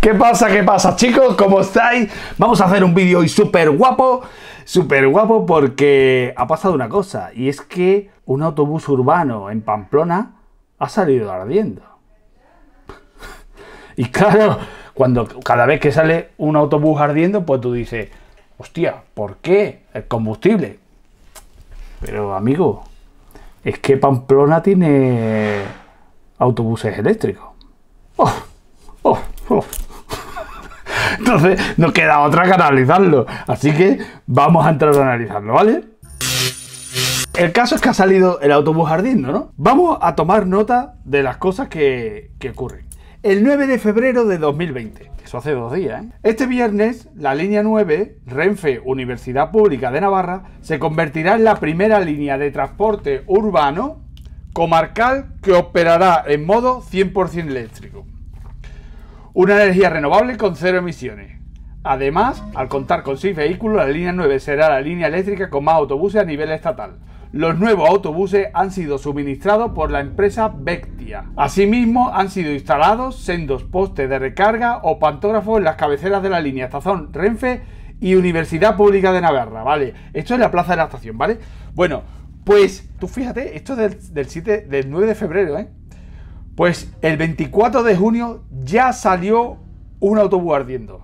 ¿Qué pasa? ¿Qué pasa, chicos? ¿Cómo estáis? Vamos a hacer un vídeo hoy súper guapo porque ha pasado una cosa, y es que un autobús urbano en Pamplona ha salido ardiendo. Y claro, cada vez que sale un autobús ardiendo, pues tú dices, hostia, ¿por qué? El combustible. Pero amigo, es que Pamplona tiene autobuses eléctricos. Entonces nos queda otra que analizarlo. Así que vamos a entrar a analizarlo, ¿vale? El caso es que ha salido el autobús ardiendo, ¿no? Vamos a tomar nota de las cosas que ocurren. El 9 de febrero de 2020, eso hace 2 días, ¿eh? Este viernes, la línea 9, Renfe Universidad Pública de Navarra, se convertirá en la primera línea de transporte urbano comarcal que operará en modo 100% eléctrico. Una energía renovable con 0 emisiones. Además, al contar con 6 vehículos, la línea 9 será la línea eléctrica con más autobuses a nivel estatal. Los nuevos autobuses han sido suministrados por la empresa Vectia. Asimismo, han sido instalados sendos postes de recarga o pantógrafos en las cabeceras de la línea estación Renfe y Universidad Pública de Navarra, ¿vale? Esto es la plaza de la estación, ¿vale? Bueno, pues tú fíjate, esto es del 9 de febrero, ¿eh? Pues el 24 de junio ya salió un autobús ardiendo.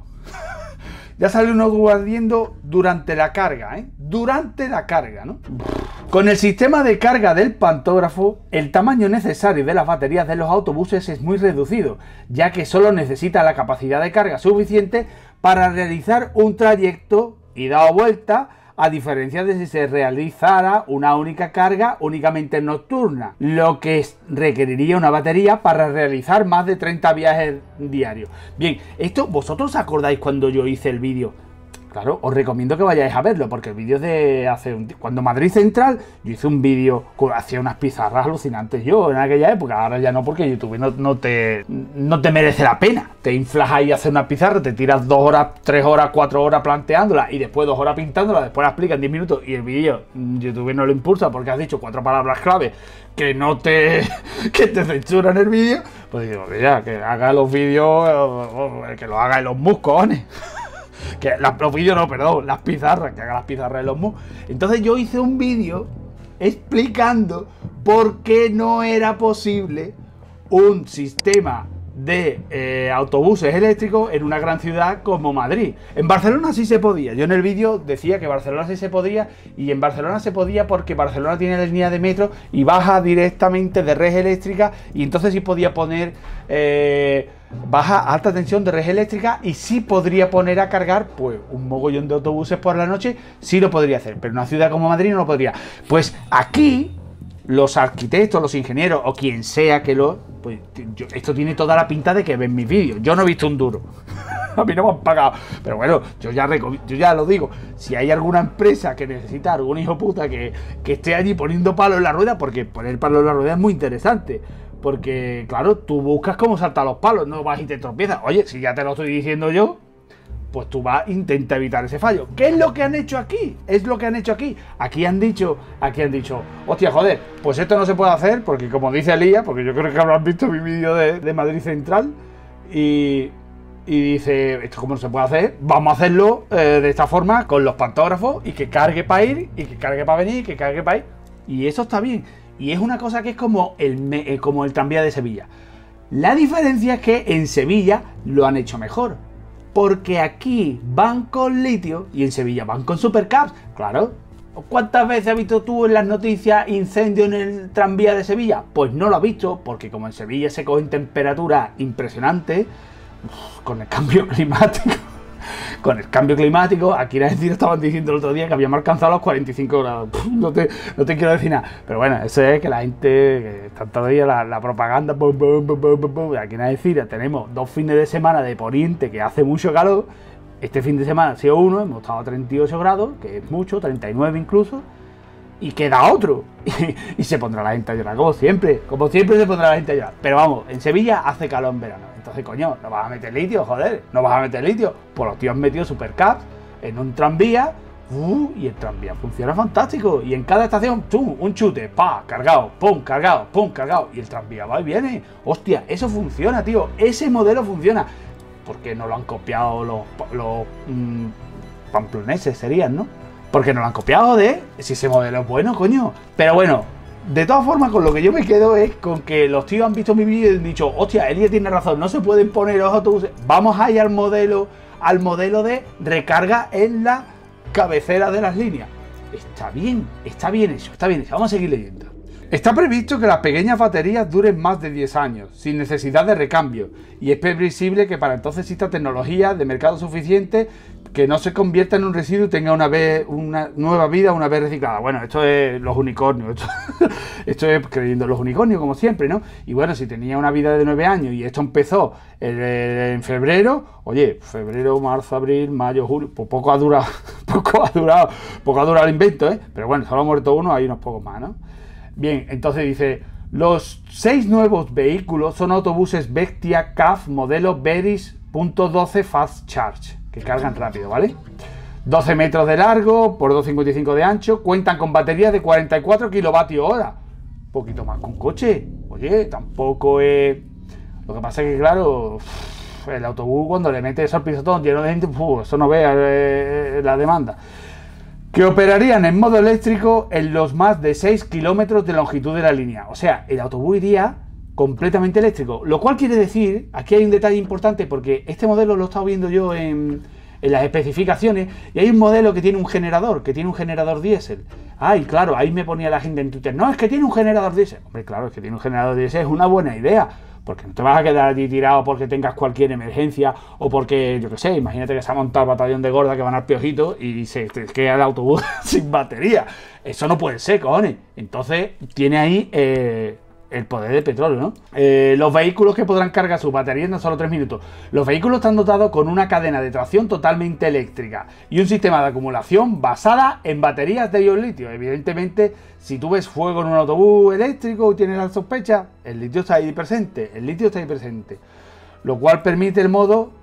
Ya salió un autobús ardiendo durante la carga, ¿eh? Durante la carga, ¿no? Con el sistema de carga del pantógrafo, el tamaño necesario de las baterías de los autobuses es muy reducido, ya que solo necesita la capacidad de carga suficiente para realizar un trayecto ida o vuelta, a diferencia de si se realizara una única carga únicamente nocturna, lo que requeriría una batería para realizar más de 30 viajes diarios. Bien, esto, ¿vosotros os acordáis cuando yo hice el vídeo? Claro, os recomiendo que vayáis a verlo, porque el vídeo es de hace un tiempo. Cuando Madrid Central, yo hice un vídeo, hacía unas pizarras alucinantes yo en aquella época. Ahora ya no, porque YouTube no te merece la pena. Te inflas ahí a hacer una pizarra, te tiras 2 horas, 3 horas, 4 horas planteándola y después 2 horas pintándola, después la explicas en 10 minutos y el vídeo YouTube no lo impulsa porque has dicho 4 palabras clave que que te censuran el vídeo. Pues digo, ya, que haga los vídeos, que lo haga en los muscones. Que los vídeos no, perdón, las pizarras, que haga las pizarras de los mus. Entonces yo hice un vídeo explicando por qué no era posible un sistema de autobuses eléctricos en una gran ciudad como Madrid. En Barcelona sí se podía. Yo en el vídeo decía que Barcelona sí se podía, y en Barcelona se podía porque Barcelona tiene la línea de metro y baja directamente de red eléctrica, y entonces sí podía poner baja alta tensión de red eléctrica, y sí podría poner a cargar pues un mogollón de autobuses por la noche. Sí lo podría hacer, pero en una ciudad como Madrid no lo podría. Pues aquí los arquitectos, los ingenieros o quien sea que pues esto tiene toda la pinta de que ven mis vídeos. Yo no he visto un duro. A mí no me han pagado. Pero bueno, yo ya lo digo. Si hay alguna empresa que necesita algún hijo puta que esté allí poniendo palo en la rueda, porque poner palo en la rueda es muy interesante. Porque, claro, tú buscas cómo saltar los palos, no vas y te tropiezas. Oye, si ya te lo estoy diciendo yo, pues tú vas, intenta evitar ese fallo. ¿Qué es lo que han hecho aquí? Es lo que han hecho aquí. Aquí han dicho, hostia, joder, pues esto no se puede hacer, porque como dice Elías, porque yo creo que habrán visto mi vídeo de Madrid Central, y dice, esto como no se puede hacer, vamos a hacerlo de esta forma, con los pantógrafos, y que cargue para ir, y que cargue para venir, y que cargue para ir. Y eso está bien. Y es una cosa que es como el tranvía de Sevilla. La diferencia es que en Sevilla lo han hecho mejor, porque aquí van con litio y en Sevilla van con supercaps. Claro. ¿Cuántas veces has visto tú en las noticias incendio en el tranvía de Sevilla? Pues no lo has visto, porque como en Sevilla se cogen temperaturas impresionantes con el cambio climático. Con el cambio climático, aquí en Argentina estaban diciendo el otro día que habíamos alcanzado los 45 grados. No te quiero decir nada. Pero bueno, eso es que la gente, que está todavía la propaganda. Aquí en Argentina tenemos 2 fines de semana de poniente que hace mucho calor. Este fin de semana ha sido uno, hemos estado a 38 grados, que es mucho, 39 incluso. Y queda otro. Y se pondrá la gente a llorar, como siempre se pondrá la gente a llorar. Pero vamos, en Sevilla hace calor en verano. Entonces, coño, no vas a meter litio, joder, no vas a meter litio. Pues los tíos han metido supercaps en un tranvía, y el tranvía funciona fantástico. Y en cada estación, un chute, cargado, cargado. Y el tranvía va y viene. Hostia, eso funciona, tío. Ese modelo funciona. porque no lo han copiado los pamploneses serían, ¿no? Porque no lo han copiado si ese modelo es bueno, coño. Pero bueno, de todas formas, con lo que yo me quedo es con que los tíos han visto mi vídeo y han dicho, hostia, Elia tiene razón, no se pueden poner los autobuses. Vamos a ir al modelo de recarga en la cabecera de las líneas. Está bien eso, está bien eso. Vamos a seguir leyendo. Está previsto que las pequeñas baterías duren más de 10 años, sin necesidad de recambio, y es previsible que para entonces exista tecnología de mercado suficiente que no se convierta en un residuo y tenga una nueva vida una vez reciclada. Bueno, esto es los unicornios, esto es creyendo en los unicornios como siempre, ¿no? Y bueno, si tenía una vida de 9 años y esto empezó en febrero, oye, febrero, marzo, abril, mayo, julio, pues poco ha durado el invento, ¿eh? Pero bueno, solo ha muerto uno, hay unos pocos más, ¿no? Bien, entonces dice, los 6 nuevos vehículos son autobuses Vectia CAF modelo Veris.12 Fast Charge, que cargan rápido, ¿vale? 12 metros de largo por 2,55 de ancho, cuentan con baterías de 44 kilovatios hora. Un poquito más que un coche. Oye, tampoco es... Lo que pasa es que, claro, el autobús cuando le mete esos pisotón lleno de gente, eso no ve la demanda. Que operarían en modo eléctrico en los más de 6 kilómetros de longitud de la línea. O sea, el autobús iría completamente eléctrico. Lo cual quiere decir, aquí hay un detalle importante, porque este modelo lo he estado viendo yo en las especificaciones, y hay un modelo que tiene un generador diésel. Ay, claro, ahí me ponía la gente en Twitter, no, es que tiene un generador diésel. Hombre, claro, es que tiene un generador diésel, es una buena idea. Porque no te vas a quedar allí tirado porque tengas cualquier emergencia o porque, yo qué sé, imagínate que se ha montado el batallón de gorda que van al piojito y se te queda el autobús sin batería. Eso no puede ser, cojones. Entonces, tiene ahí el poder de petróleo, ¿no? Los vehículos que podrán cargar sus baterías en solo 3 minutos. Los vehículos están dotados con una cadena de tracción totalmente eléctrica y un sistema de acumulación basada en baterías de ion litio. Evidentemente, si tú ves fuego en un autobús eléctrico y tienes la sospecha, el litio está ahí presente. Lo cual permite el modo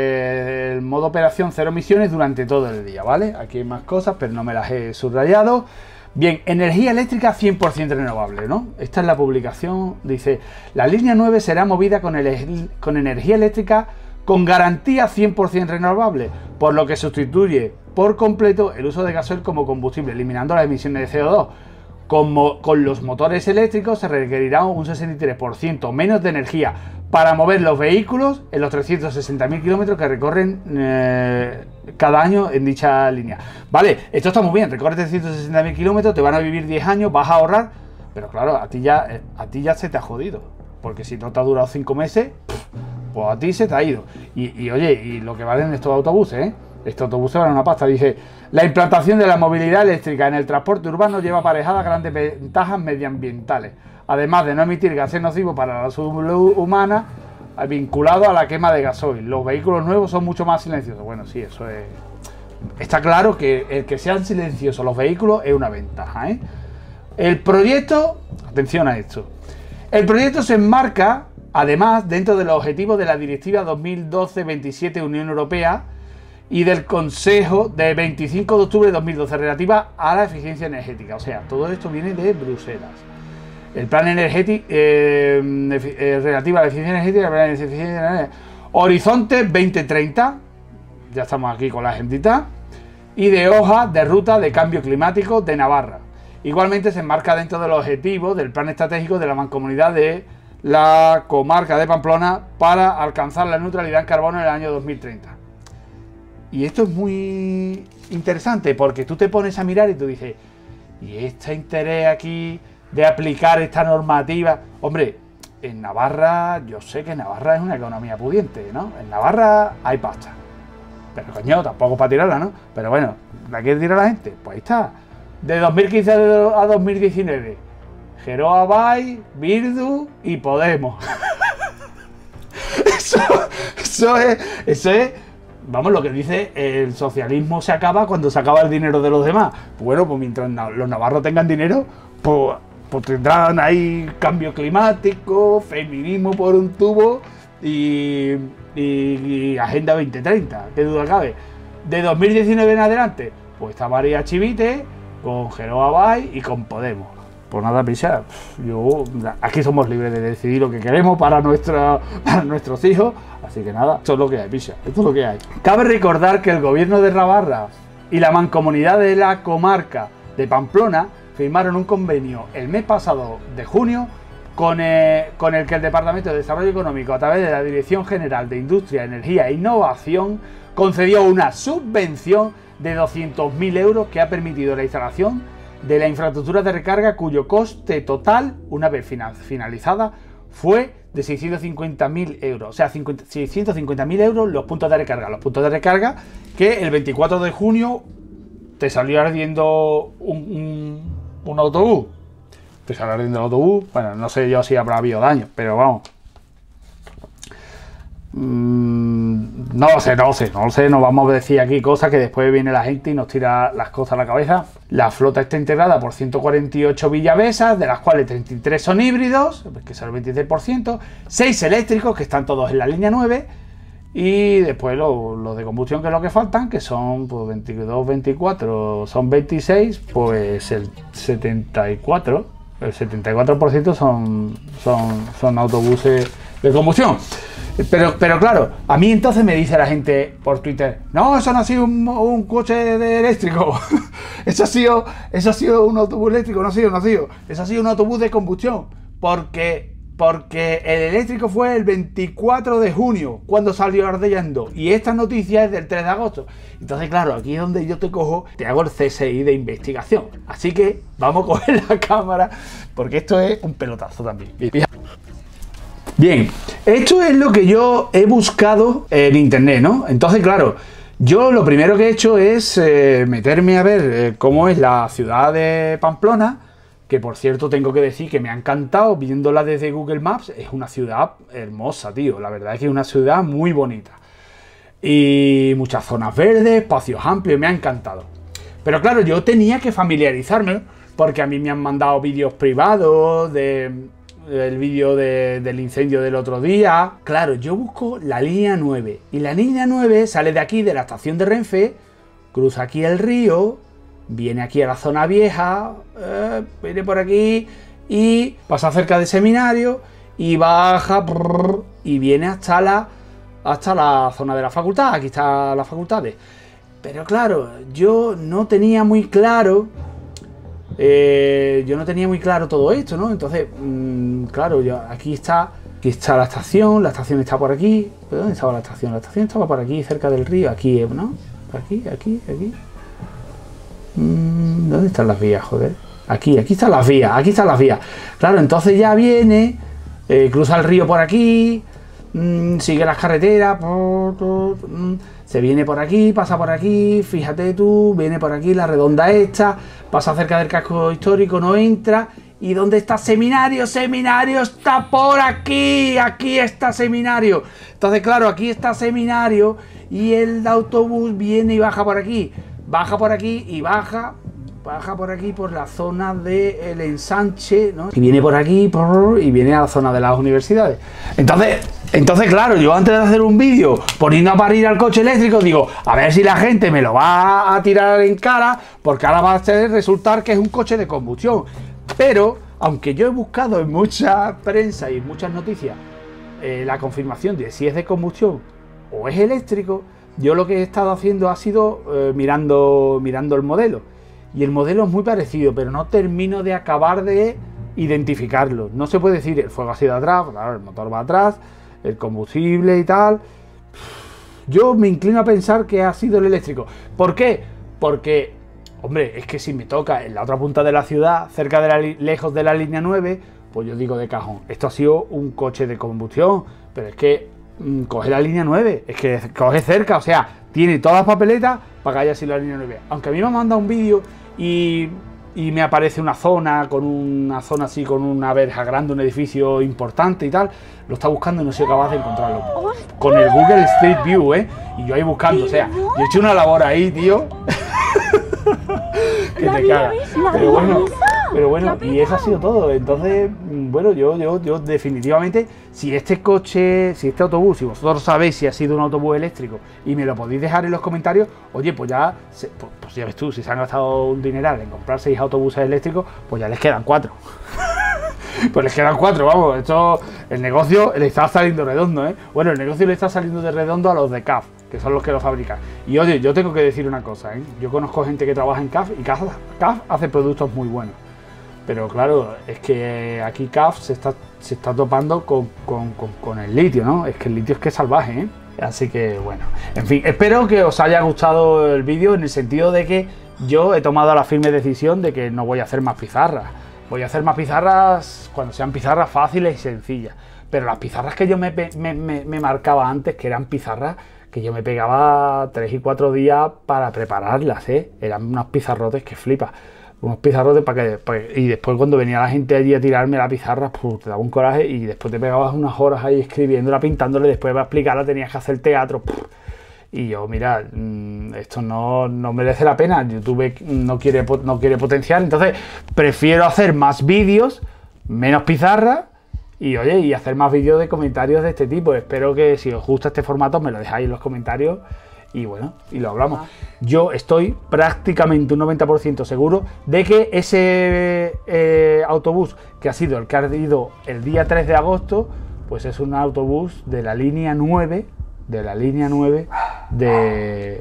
operación cero emisiones durante todo el día, ¿vale? Aquí hay más cosas, pero no me las he subrayado. Bien, energía eléctrica 100% renovable, ¿no? Esta es la publicación, dice, la línea 9 será movida con energía eléctrica con garantía 100% renovable, por lo que sustituye por completo el uso de gasoil como combustible, eliminando las emisiones de CO2. Con los motores eléctricos se requerirá un 63% menos de energía para mover los vehículos en los 360.000 kilómetros que recorren cada año en dicha línea. Vale, esto está muy bien, recorres 360.000 kilómetros, te van a vivir 10 años, vas a ahorrar, pero claro, a ti ya se te ha jodido, porque si no te ha durado 5 meses, pues a ti se te ha ido. Y oye, y lo que valen estos autobuses, ¿eh? Estos autobuses valen una pasta. Dice, la implantación de la movilidad eléctrica en el transporte urbano lleva aparejadas grandes ventajas medioambientales, además de no emitir gases nocivos para la salud humana vinculado a la quema de gasoil. Los vehículos nuevos son mucho más silenciosos. Bueno, sí, eso es... Está claro que el que sean silenciosos los vehículos es una ventaja, ¿eh? El proyecto... Atención a esto. El proyecto se enmarca, además, dentro de los objetivos de la Directiva 2012-27 Unión Europea y del Consejo de 25 de octubre de 2012 relativa a la eficiencia energética. O sea, todo esto viene de Bruselas. El plan energético relativo a la eficiencia energética, el plan de eficiencia energética, Horizonte 2030, ya estamos aquí con la agendita, y de hoja de ruta de cambio climático de Navarra. Igualmente se enmarca dentro de los objetivos del plan estratégico de la Mancomunidad de la comarca de Pamplona para alcanzar la neutralidad en carbono en el año 2030. Y esto es muy interesante porque tú te pones a mirar y tú dices, ¿y este interés aquí de aplicar esta normativa? Hombre, en Navarra, yo sé que Navarra es una economía pudiente, ¿no? En Navarra hay pasta. Pero coño, tampoco para tirarla, ¿no? Pero bueno, ¿la quiere tirar la gente? Pues ahí está. De 2015 a 2019, Geroa Bay, Bildu y Podemos. Eso es... Vamos, lo que dice, el socialismo se acaba cuando se acaba el dinero de los demás. Bueno, pues mientras los navarros tengan dinero, pues tendrán ahí cambio climático, feminismo por un tubo y Agenda 2030, qué duda cabe. De 2019 en adelante, pues está María Chivite con Geroa Bay y con Podemos. Pues nada, picha, aquí somos libres de decidir lo que queremos para nuestros hijos, así que nada, esto es lo que hay, picha, esto es lo que hay. Cabe recordar que el gobierno de Navarra y la mancomunidad de la comarca de Pamplona firmaron un convenio el mes pasado de junio con el que el Departamento de Desarrollo Económico, a través de la Dirección General de Industria, Energía e Innovación, concedió una subvención de 200.000 euros que ha permitido la instalación de la infraestructura de recarga, cuyo coste total, una vez finalizada, fue de 650.000 euros. O sea, 650.000 euros los puntos de recarga. Los puntos de recarga que el 24 de junio te salió ardiendo un autobús. Te salió ardiendo el autobús. Bueno, no sé yo si habrá habido daño, pero vamos. No lo sé, no vamos a decir aquí cosas que después viene la gente y nos tira las cosas a la cabeza. La flota está integrada por 148 villavesas, de las cuales 33 son híbridos, que es el 26%, 6 eléctricos, que están todos en la línea 9, y después los de combustión, que es lo que faltan, que son pues 22, 24, son 26, pues el 74% son autobuses de combustión. Pero claro, a mí entonces me dice la gente por Twitter, no, eso no ha sido un coche de eléctrico, eso ha sido un autobús eléctrico, no ha sido, eso ha sido un autobús de combustión, porque el eléctrico fue el 24 de junio, cuando salió ardiendo, y esta noticia es del 3 de agosto. Entonces, claro, aquí es donde yo te hago el CSI de investigación. Así que vamos a coger la cámara, porque esto es un pelotazo también. Bien, esto es lo que yo he buscado en internet, ¿no? Entonces, claro, yo lo primero que he hecho es meterme a ver cómo es la ciudad de Pamplona, que por cierto tengo que decir que me ha encantado viéndola desde Google Maps. Es una ciudad hermosa, tío, la verdad es que es una ciudad muy bonita. Y muchas zonas verdes, espacios amplios, me ha encantado. Pero claro, yo tenía que familiarizarme, porque a mí me han mandado vídeos privados del vídeo del incendio del otro día. Claro, yo busco la línea 9 y la línea 9 sale de aquí, de la estación de Renfe, cruza aquí el río, viene aquí a la zona vieja, viene por aquí y pasa cerca del seminario y baja y viene hasta la zona de la facultad. Aquí están las facultades. Pero claro, yo no tenía muy claro todo esto, ¿no? Entonces, claro, aquí está la estación está por aquí. ¿Dónde estaba la estación? La estación estaba por aquí, cerca del río, aquí, ¿no? Aquí. ¿Dónde están las vías, joder? Aquí están las vías. Claro, entonces ya viene, cruza el río por aquí, sigue las carreteras, se viene por aquí, pasa por aquí, fíjate tú, viene por aquí la redonda esta, pasa cerca del casco histórico, no entra. ¿Y dónde está Seminario? Seminario está por aquí, aquí está Seminario. Entonces, claro, aquí está Seminario y el autobús viene y baja por aquí y baja por aquí por la zona del ensanche, ¿no? Y viene por aquí y viene a la zona de las universidades. Entonces, claro, yo antes de hacer un vídeo poniendo a parir al coche eléctrico, digo, a ver si la gente me lo va a tirar en cara, porque ahora va a resultar que es un coche de combustión. Pero, aunque yo he buscado en mucha prensa y en muchas noticias la confirmación de si es de combustión o es eléctrico, yo lo que he estado haciendo ha sido mirando el modelo. Y el modelo es muy parecido, pero no termino de acabar de identificarlo. No se puede decir, el fuego ha sido atrás, claro, el motor va atrás, el combustible y tal. Yo me inclino a pensar que ha sido el eléctrico. ¿Por qué? Porque, hombre, es que si me toca en la otra punta de la ciudad, lejos de la línea 9, pues yo digo de cajón, esto ha sido un coche de combustión, pero es que coge la línea 9, es que coge cerca, o sea, tiene todas las papeletas para que haya sido la línea 9. Aunque a mí me han mandado un vídeo y me aparece una zona así, con una verja grande, un edificio importante y tal, lo está buscando y no soy capaz de encontrarlo. Con el Google Street View, y yo ahí buscando, o sea, yo he hecho una labor ahí, tío, que te cagas. Pero bueno, Pero bueno, y eso ha sido todo. Entonces, bueno, yo definitivamente, si este coche, si este autobús, si vosotros sabéis si ha sido un autobús eléctrico y me lo podéis dejar en los comentarios, oye, pues ya, pues ya ves tú, si se han gastado un dineral en comprar 6 autobuses eléctricos, pues ya les quedan 4. Pues les quedan 4, vamos, esto, el negocio le está saliendo redondo, ¿eh? Bueno, el negocio le está saliendo de redondo a los de CAF, que son los que lo fabrican. Y oye, yo tengo que decir una cosa, ¿eh? Yo conozco gente que trabaja en CAF y CAF hace productos muy buenos. Pero claro, es que aquí CAF se está topando con el litio, ¿no? Es que el litio es que es salvaje, ¿eh? Así que bueno, en fin, espero que os haya gustado el vídeo en el sentido de que yo he tomado la firme decisión de que no voy a hacer más pizarras. Voy a hacer más pizarras cuando sean pizarras fáciles y sencillas. Pero las pizarras que yo me marcaba antes, que eran pizarras que yo me pegaba 3 y 4 días para prepararlas, ¿eh? Eran unos pizarrotes que flipas. Unos pizarrotes y después cuando venía la gente allí a tirarme la pizarra, pues te daba un coraje y después te pegabas unas horas ahí escribiéndola, pintándole, después para explicarla tenías que hacer teatro. Y yo, mira, esto no merece la pena, YouTube no quiere potenciar, entonces prefiero hacer más vídeos, menos pizarras y oye, y hacer más vídeos de comentarios de este tipo. Espero que si os gusta este formato me lo dejáis en los comentarios y bueno, y lo hablamos. Yo estoy prácticamente un 90% seguro de que ese autobús que ha sido el que ha ido el día 3 de agosto, pues es un autobús de la línea 9 de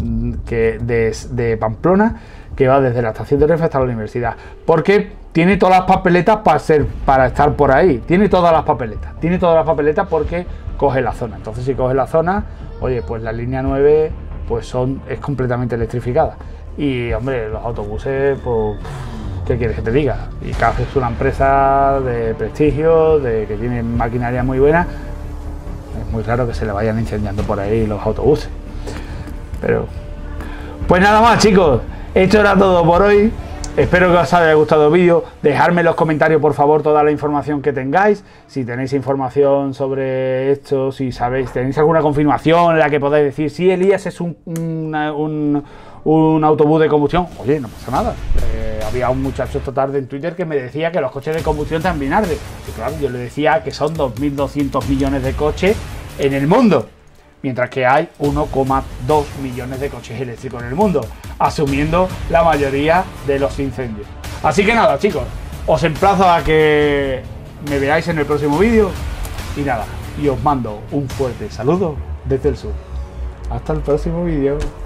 Pamplona, que va desde la estación de Renfe hasta la universidad, porque tiene todas las papeletas para estar por ahí, tiene todas las papeletas porque coge la zona. Entonces si coge la zona, oye, pues la línea 9 pues es completamente electrificada y hombre, los autobuses, pues ¿qué quieres que te diga? Y CAF es una empresa de prestigio, que tiene maquinaria muy buena. Es muy raro que se le vayan incendiando por ahí los autobuses. Pero pues nada más, chicos, esto era todo por hoy. Espero que os haya gustado el vídeo. Dejadme en los comentarios, por favor, toda la información que tengáis. Si tenéis información sobre esto, si sabéis, tenéis alguna confirmación en la que podáis decir si Elías es un autobús de combustión, oye, no pasa nada. Había un muchacho esta tarde en Twitter que me decía que los coches de combustión también arden. Y claro, yo le decía que son 2.200 millones de coches en el mundo, mientras que hay 1,2 millones de coches eléctricos en el mundo, asumiendo la mayoría de los incendios. Así que nada, chicos, os emplazo a que me veáis en el próximo vídeo y nada, y os mando un fuerte saludo desde el sur. Hasta el próximo vídeo.